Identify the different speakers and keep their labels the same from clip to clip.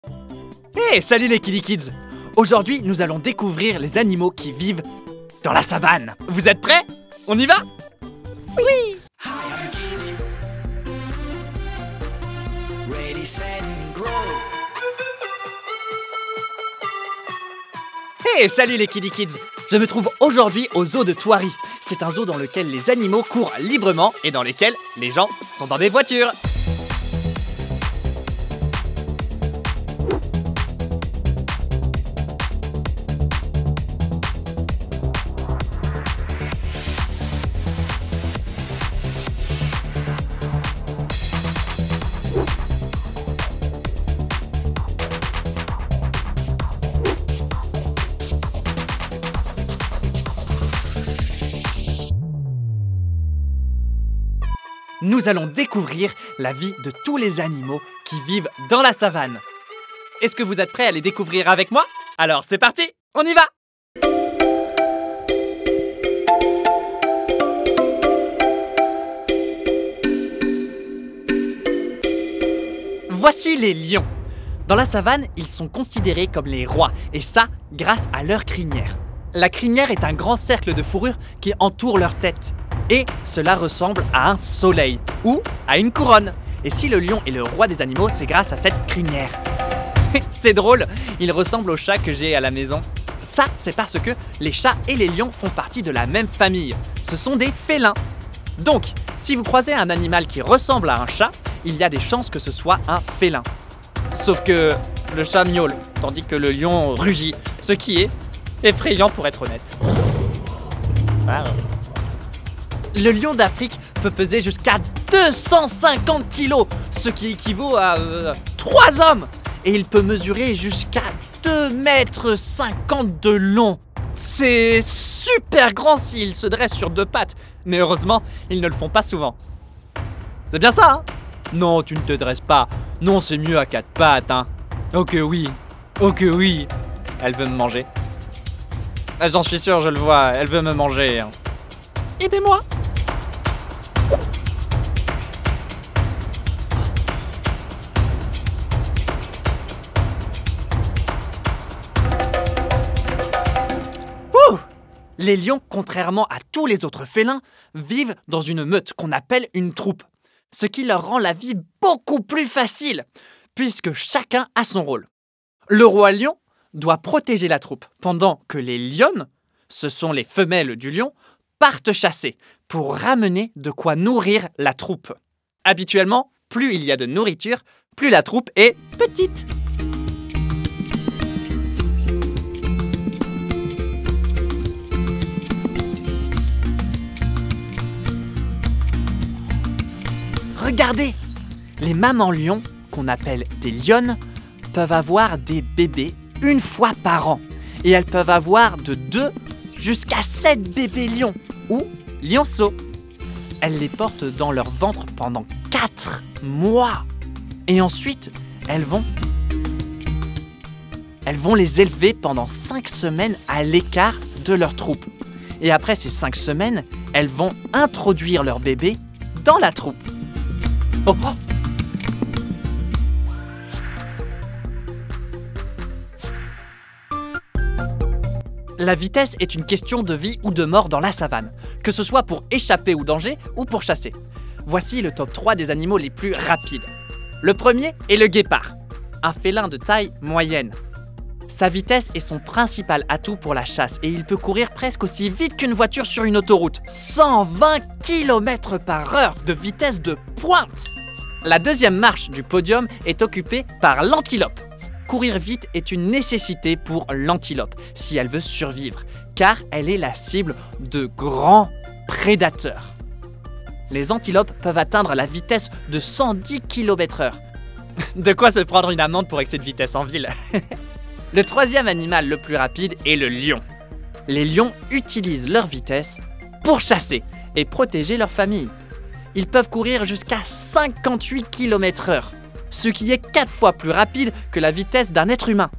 Speaker 1: Hey, salut les Kiddy Kids! Aujourd'hui, nous allons découvrir les animaux qui vivent dans la savane. Vous êtes prêts? On y va? Oui! Hey, salut les Kiddy Kids! Je me trouve aujourd'hui au zoo de Thoiry. C'est un zoo dans lequel les animaux courent librement et dans lequel les gens sont dans des voitures. Nous allons découvrir la vie de tous les animaux qui vivent dans la savane. Est-ce que vous êtes prêts à les découvrir avec moi? Alors c'est parti, on y va! Voici les lions. Dans la savane, ils sont considérés comme les rois, et ça, grâce à leur crinière. La crinière est un grand cercle de fourrure qui entoure leur tête. Et cela ressemble à un soleil ou à une couronne. Et si le lion est le roi des animaux, c'est grâce à cette crinière. C'est drôle, il ressemble au chat que j'ai à la maison. Ça, c'est parce que les chats et les lions font partie de la même famille. Ce sont des félins. Donc, si vous croisez un animal qui ressemble à un chat, il y a des chances que ce soit un félin. Sauf que le chat miaule, tandis que le lion rugit, ce qui est effrayant pour être honnête. Le lion d'Afrique peut peser jusqu'à 250 kilos, ce qui équivaut à 3 hommes. Et il peut mesurer jusqu'à 2,50 m de long. C'est super grand s'il se dresse sur 2 pattes. Mais heureusement, ils ne le font pas souvent. C'est bien ça, hein? Non, tu ne te dresses pas. Non, c'est mieux à 4 pattes, hein. Ok, oui. Ok, oui. Elle veut me manger. J'en suis sûr, je le vois. Elle veut me manger. Aidez-moi. Les lions, contrairement à tous les autres félins, vivent dans une meute qu'on appelle une troupe. Ce qui leur rend la vie beaucoup plus facile, puisque chacun a son rôle. Le roi lion doit protéger la troupe, pendant que les lionnes, ce sont les femelles du lion, partent chasser pour ramener de quoi nourrir la troupe. Habituellement, plus il y a de nourriture, plus la troupe est petite. Regardez! Les mamans lions, qu'on appelle des lionnes, peuvent avoir des bébés une fois par an. Et elles peuvent avoir de 2 jusqu'à 7 bébés lions, ou lionceaux. Elles les portent dans leur ventre pendant 4 mois. Et ensuite, elles vont les élever pendant 5 semaines à l'écart de leur troupe. Et après ces 5 semaines, elles vont introduire leur bébé dans la troupe. Oh, oh. La vitesse est une question de vie ou de mort dans la savane, que ce soit pour échapper au danger ou pour chasser. Voici le top 3 des animaux les plus rapides. Le premier est le guépard, un félin de taille moyenne. Sa vitesse est son principal atout pour la chasse et il peut courir presque aussi vite qu'une voiture sur une autoroute. 120 km/h de vitesse de pointe! La deuxième marche du podium est occupée par l'antilope. Courir vite est une nécessité pour l'antilope si elle veut survivre, car elle est la cible de grands prédateurs. Les antilopes peuvent atteindre la vitesse de 110 km/h. De quoi se prendre une amende pour excès de vitesse en ville. Le troisième animal le plus rapide est le lion. Les lions utilisent leur vitesse pour chasser et protéger leur famille. Ils peuvent courir jusqu'à 58 km/h, ce qui est 4 fois plus rapide que la vitesse d'un être humain.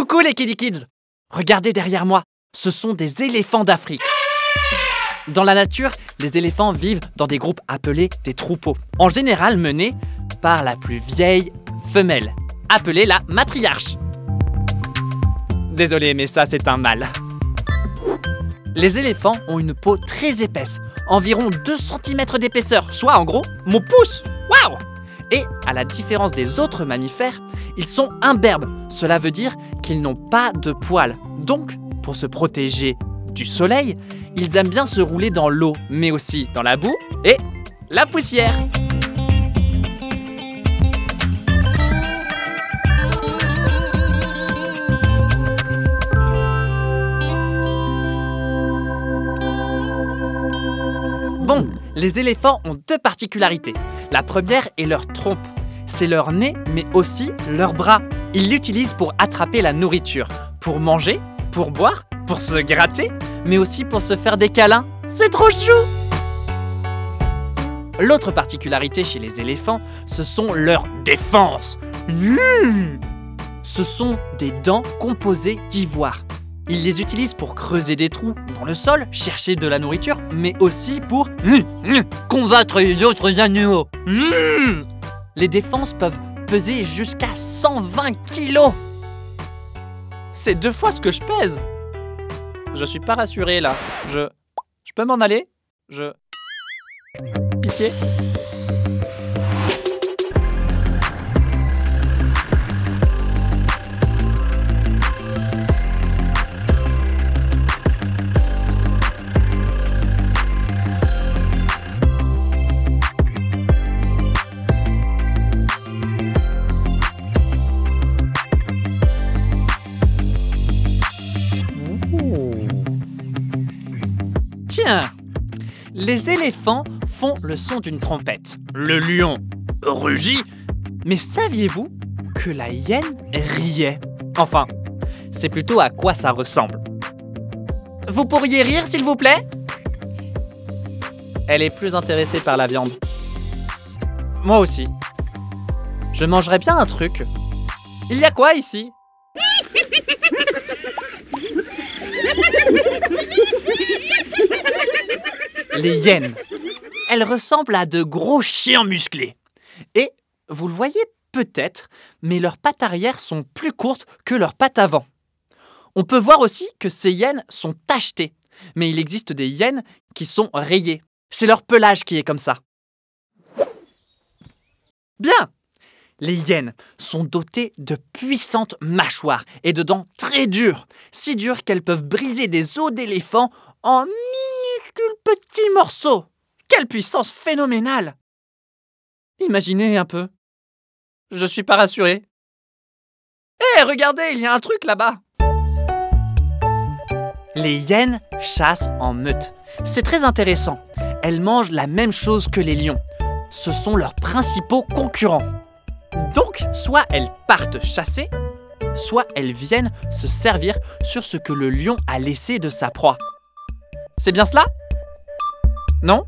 Speaker 1: Coucou les Kiddy Kids! Regardez derrière moi, ce sont des éléphants d'Afrique. Dans la nature, les éléphants vivent dans des groupes appelés des troupeaux, en général menés par la plus vieille femelle, appelée la matriarche. Désolé, mais ça c'est un mâle. Les éléphants ont une peau très épaisse, environ 2 cm d'épaisseur, soit en gros mon pouce. Waouh! Et à la différence des autres mammifères, ils sont imberbes. Cela veut dire qu'ils n'ont pas de poils. Donc, pour se protéger du soleil, ils aiment bien se rouler dans l'eau, mais aussi dans la boue et la poussière. Bon, les éléphants ont 2 particularités. La première est leur trompe. C'est leur nez, mais aussi leurs bras. Ils l'utilisent pour attraper la nourriture, pour manger, pour boire, pour se gratter, mais aussi pour se faire des câlins. C'est trop chou! L'autre particularité chez les éléphants, ce sont leurs défenses. Ce sont des dents composées d'ivoire. Ils les utilisent pour creuser des trous dans le sol, chercher de la nourriture, mais aussi pour combattre les autres animaux. Les défenses peuvent peser jusqu'à 120 kilos. C'est 2 fois ce que je pèse. Je suis pas rassuré là. Je peux m'en aller? Pitié. Tiens, les éléphants font le son d'une trompette. Le lion rugit. Mais saviez-vous que la hyène riait? Enfin, c'est plutôt à quoi ça ressemble. Vous pourriez rire, s'il vous plaît? Elle est plus intéressée par la viande. Moi aussi. Je mangerais bien un truc. Il y a quoi ici? Les hyènes. Elles ressemblent à de gros chiens musclés. Et, vous le voyez peut-être, mais leurs pattes arrière sont plus courtes que leurs pattes avant. On peut voir aussi que ces hyènes sont tachetées. Mais il existe des hyènes qui sont rayées. C'est leur pelage qui est comme ça. Bien! Les hyènes sont dotées de puissantes mâchoires et de dents très dures. Si dures qu'elles peuvent briser des os d'éléphant en minuscules petits morceaux. Quelle puissance phénoménale! Imaginez un peu. Je suis pas rassuré. Hé, regardez, il y a un truc là-bas. Les hyènes chassent en meute. C'est très intéressant. Elles mangent la même chose que les lions. Ce sont leurs principaux concurrents. Donc, soit elles partent chasser, soit elles viennent se servir sur ce que le lion a laissé de sa proie. C'est bien cela? Non?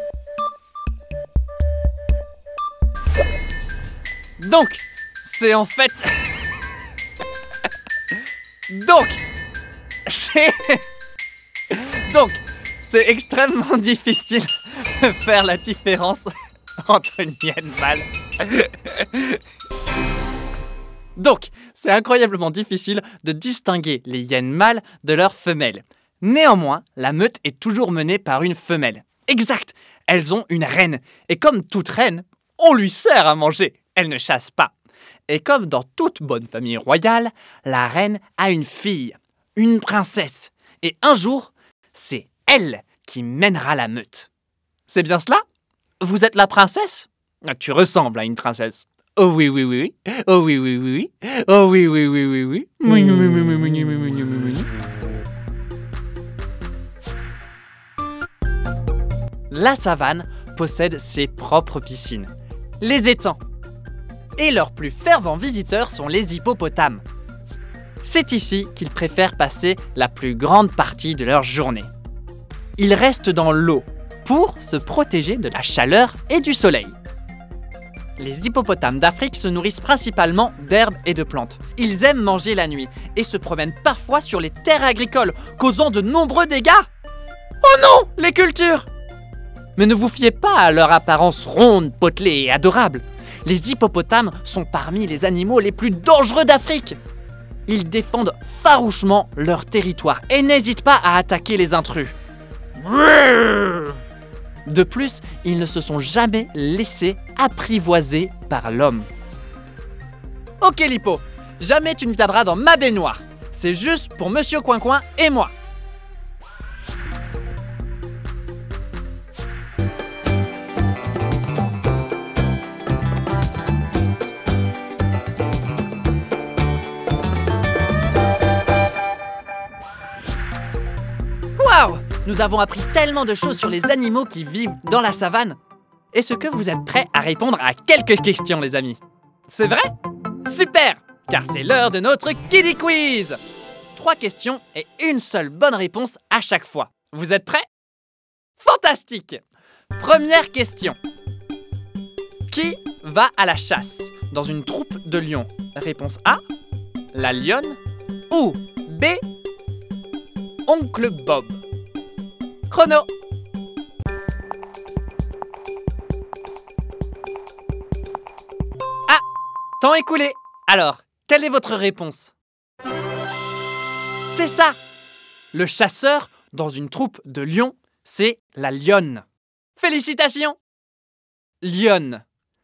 Speaker 1: Donc, c'est en fait... Donc, c'est extrêmement difficile de faire la différence entre une hyène mâle. Donc, c'est incroyablement difficile de distinguer les hyènes mâles de leurs femelles. Néanmoins, la meute est toujours menée par une femelle. Exact, elles ont une reine. Et comme toute reine, on lui sert à manger. Elle ne chasse pas. Et comme dans toute bonne famille royale, la reine a une fille, une princesse. Et un jour, c'est elle qui mènera la meute. C'est bien cela? Vous êtes la princesse? Tu ressembles à une princesse. Oh oui, oui, oui, oui. Oh oui, oui, oui, oui. Oh oui, oui, oui, oui, oui. La savane possède ses propres piscines, les étangs. Et leurs plus fervents visiteurs sont les hippopotames. C'est ici qu'ils préfèrent passer la plus grande partie de leur journée. Ils restent dans l'eau pour se protéger de la chaleur et du soleil. Les hippopotames d'Afrique se nourrissent principalement d'herbes et de plantes. Ils aiment manger la nuit et se promènent parfois sur les terres agricoles, causant de nombreux dégâts. Oh non, les cultures! Mais ne vous fiez pas à leur apparence ronde, potelée et adorable. Les hippopotames sont parmi les animaux les plus dangereux d'Afrique. Ils défendent farouchement leur territoire et n'hésitent pas à attaquer les intrus. De plus, ils ne se sont jamais laissés apprivoiser par l'homme. Ok Lippo, jamais tu ne viendras dans ma baignoire. C'est juste pour Monsieur Coin-Coin et moi. Waouh! Nous avons appris tellement de choses sur les animaux qui vivent dans la savane. Est-ce que vous êtes prêts à répondre à quelques questions, les amis? C'est vrai? Super! Car c'est l'heure de notre Kiddie Quiz! 3 questions et une seule bonne réponse à chaque fois. Vous êtes prêts? Fantastique! Première question. Qui va à la chasse dans une troupe de lions? Réponse A, la lionne, ou B, Oncle Bob. Chrono. Ah, temps écoulé. Alors, quelle est votre réponse? C'est ça. Le chasseur dans une troupe de lions, c'est la lionne. Félicitations. Lionne.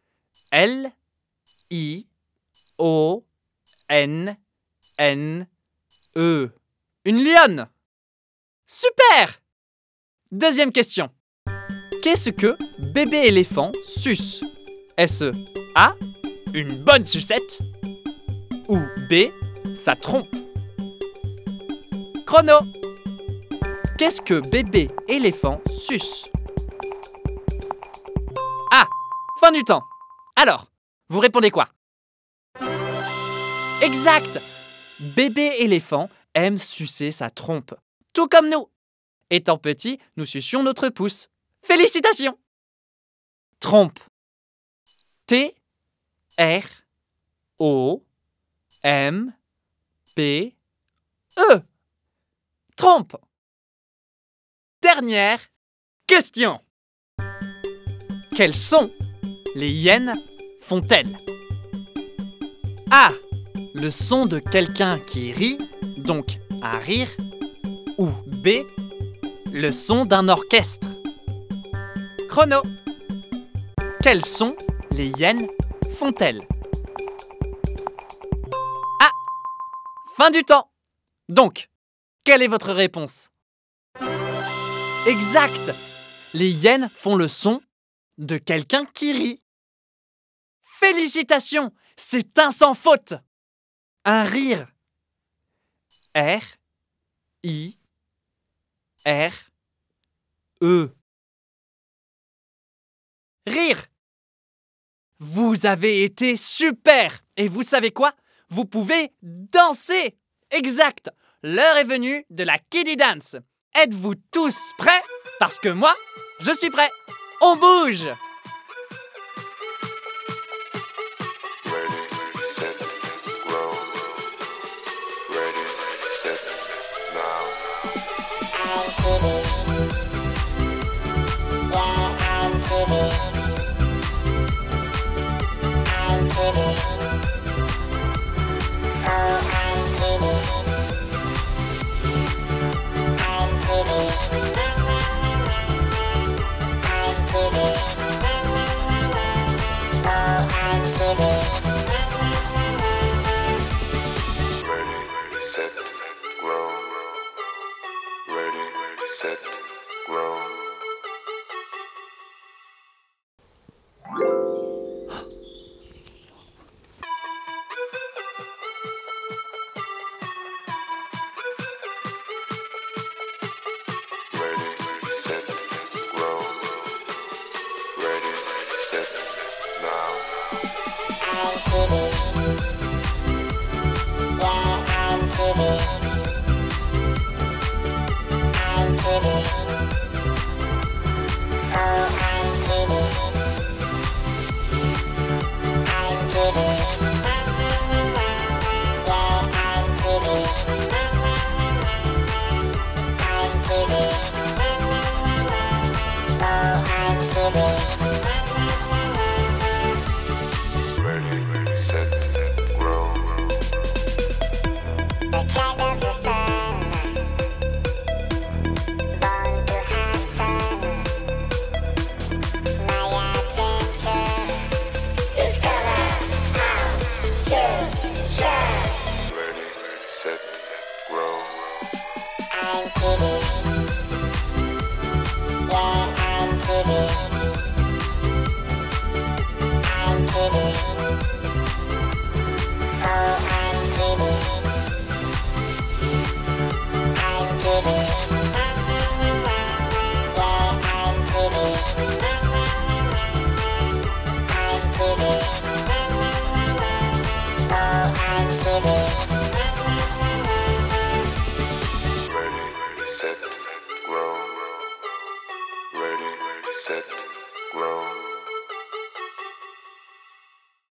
Speaker 1: L-I-O-N-N-E. Une lionne. Super! Deuxième question. Qu'est-ce que bébé éléphant suce? Est-ce A, une bonne sucette, ou B, sa trompe? Chrono. Qu'est-ce que bébé éléphant suce? Ah, fin du temps. Alors, vous répondez quoi? Exact! Bébé éléphant aime sucer sa trompe, tout comme nous. Étant petit, nous sucions notre pouce. Félicitations! Trompe. T-R-O-M-P-E. Trompe. Dernière question. Quels sons les hyènes font-elles? A. Le son de quelqu'un qui rit, donc un rire, ou B. Le son d'un orchestre. Chrono. Quels sons les hyènes font-elles? Ah! Fin du temps! Donc, quelle est votre réponse? Exact! Les hyènes font le son de quelqu'un qui rit. Félicitations! C'est un sans faute! Un rire. R-I-R-E. Rire. Vous avez été super! Et vous savez quoi? Vous pouvez danser! Exact! L'heure est venue de la Kiddie Dance. Êtes-vous tous prêts? Parce que moi, je suis prêt. On bouge!
Speaker 2: grow. I'm kidding. Yeah, I'm kidding. I'm kidding. Oh, I'm kidding. I'm kidding. Yeah, I'm kidding. I'm kidding. Oh, I'm kidding. Ready, set, grow. Ready, set, grow.